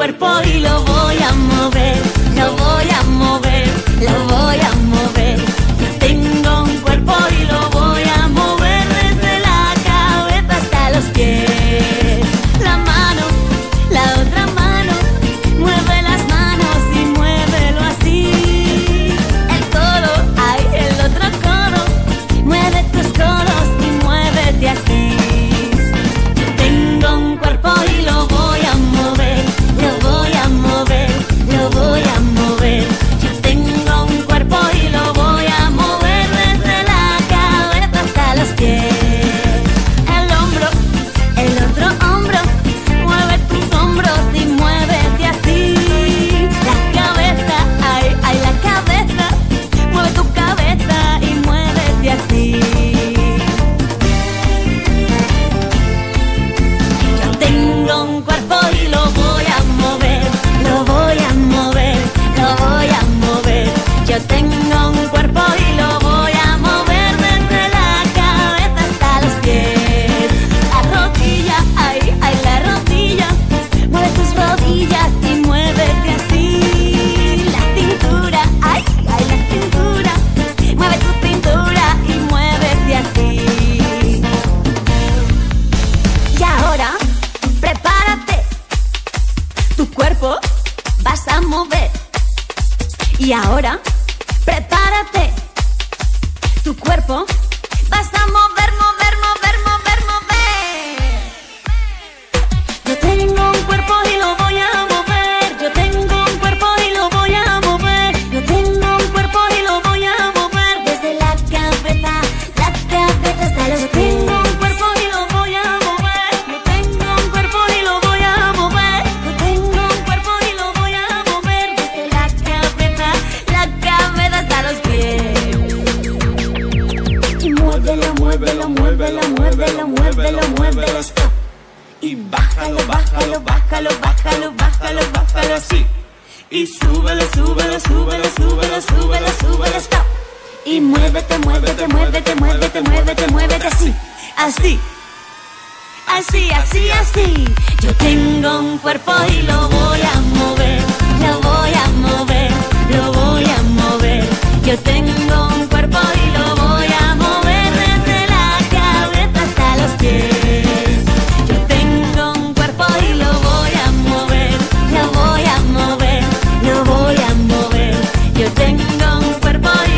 cuerpo y lo voy a mover, lo voy a mover, lo voy a mover. Yo tengo un cuerpo y lo voy a mover desde la cabeza hasta los pies. La mano, la otra mano, mueve las manos y muévelo así. El codo, ay, el otro codo, mueve tus codos y muévete así. Yo tengo un cuerpo y lo voy a mover, lo voy a mover, lo voy a mover. Yo tengo un cuerpo y lo voy a mover desde la cabeza hasta los pies. El hombro, el otro hombro, mueve tus hombros y muévete así. La cabeza, ay, ay, la cabeza, mueve tu cabeza y muévete así. Yo tengo un cuerpo y lo voy a mover, lo voy a mover, lo voy a mover. Yo tengo un cuerpo y lo voy a mover desde la cabeza hasta los pies. La rodilla, ay, ay, la rodilla, mueve tus rodillas y muévete así. La cintura, ay, ay, la cintura, mueve tu cintura y muévete así. Y ahora, prepárate, tu cuerpo vas a mover. Y ahora, prepárate, tu cuerpo vas a mover, mover, mover, mover, mover. Yo tengo un cuerpo y lo voy a mover. Yo tengo un cuerpo y lo voy a mover. Yo tengo un cuerpo y lo voy a mover desde la cabeza hasta los pies. Yo tengo un cuerpo y lo voy a mover. Yo tengo un cuerpo y lo voy a mover. Yo tengo un cuerpo y lo voy a mover desde la cabeza hasta los pies. Y muévelo, muévelo, muévelo, muévelo, muévelo, muévelo, stop. Y bájalo, bájalo, bájalo, bájalo, bájalo, bájalo así. Y súbelo, súbelo, súbelo, súbelo, súbelo, súbelo, Stop. Y muévete, muévete, muévete, muévete, muévete, muévete así, así, así, así, así. Yo tengo un cuerpo y lo voy a mover, lo voy a mover, lo voy a mover. Yo tengo un cuerpo y lo voy a mover desde la cabeza hasta los pies. Yo tengo un cuerpo y lo voy a mover, lo voy a mover, lo voy a mover. Yo tengo un cuerpo